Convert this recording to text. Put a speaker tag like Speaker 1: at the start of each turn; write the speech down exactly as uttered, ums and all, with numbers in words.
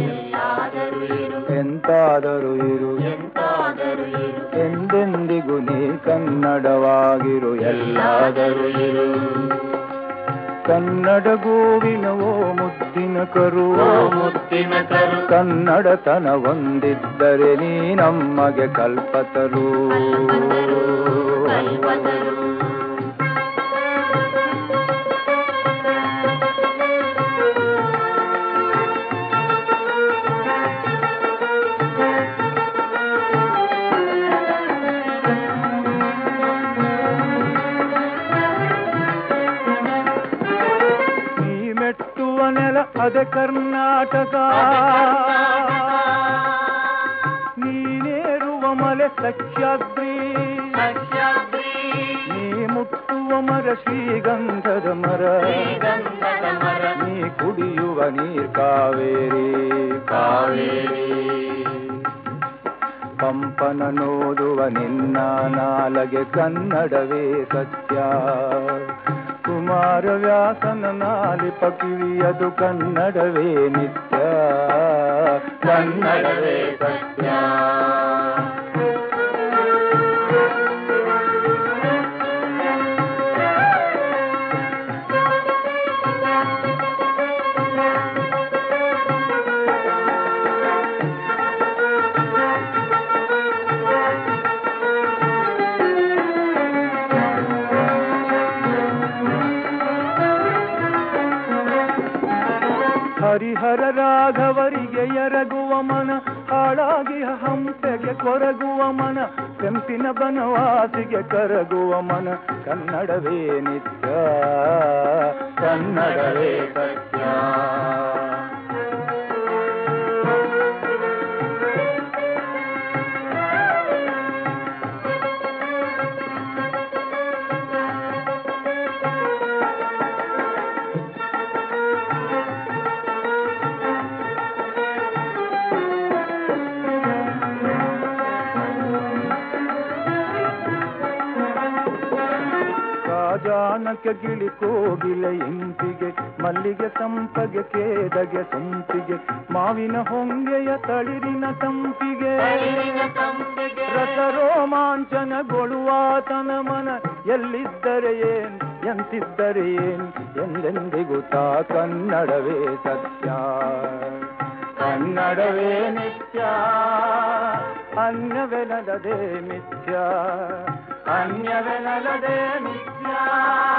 Speaker 1: ಎಂತಾದರೂ ಇರು ಎಂದೆಂದಿಗೂ ನೀ ಕನ್ನಡವಾಗಿರು ಎಲ್ಲಾದರೂ ಇರು. ಕನ್ನಡ ಗೋವಿನವೋ ಮುದ್ದಿನ ಕರು ಮುದ್ದಿನ ಕರು ಕನ್ನಡತನ ಹೊಂದಿದ್ದರೆ ನೀ ನಮಗೆ ಕಲ್ಪತರು. ಅದ ಕರ್ನಾಟಕ ನೀನೇರುವ ಮಲೆ ಸಹ್ಯಾದ್ರಿ ನೀ ಮುಟ್ಟುವ ಮರ ಶ್ರೀಗಂಧದ ಮರ ನೀ ಕುಡಿಯುವ ನೀರ್ ಕಾವೇರಿ ಕಾವೇರಿ ಪಂಪನ ನೋದುವ ನಿನ್ನ ನಾಲಗೆ ಕನ್ನಡವೇ ಸತ್ಯ. ಕುಮಾರವ್ಯಾಸನ ನಾಲಿಪ ಕಿವಿಯದು ಕನ್ನಡವೇ ನಿತ್ಯ ಕನ್ನಡವೇ ಸತ್ಯ. ಹರಿಹರ ರಾಘವರಿಗೆ ಎರಗುವ ಮನ ಹಾಳಾಗಿ ಹಂಸೆಗೆ ಕೊರಗುವ ಮನ ಕೆಂಪಿನ ಬನವಾಸಿಗೆ ಕರಗುವ ಮನ ಕನ್ನಡವೇ ನಿತ್ಯ ಕನ್ನಡವೇ ಸತ್ಯ. ಜಾನಕ ಗಿಳಿ ಕೋಗಿಲೆ ಇಂಪಿಗೆ ಮಲ್ಲಿಗೆ ಸಂಪಗೆ ಕೇದಗೆ ಸೊಂಪಿಗೆ ಮಾವಿನ ಹೊಂಗೆಯ ತಳಿರಿನ ತಂಪಿಗೆ ರಸ ರೋಮಾಂಚನಗೊಳ್ಳುವಾತನ ಮನ ಎಲ್ಲಿದ್ದರೆ ಏನ್ ಎಂತಿದ್ದರೆ ಏನ್ ಎಂದೆಂದಿಗೂ ತಾ ಕನ್ನಡವೇ ಸತ್ಯ ಕನ್ನಡವೇ ನಿತ್ಯ ಅನ್ಯವೆನದೇ ಮಿಥ್ಯ ಅನ್ಯವೆನದೇ ಮಿಥ್ಯ.